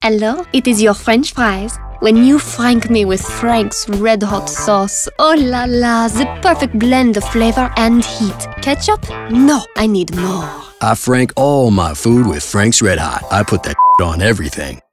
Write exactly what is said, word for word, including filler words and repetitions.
Hello, it is your French fries. When you frank me with Frank's RedHot sauce, oh la la, the perfect blend of flavor and heat. Ketchup? No, I need more. I frank all my food with Frank's RedHot. I put that on everything.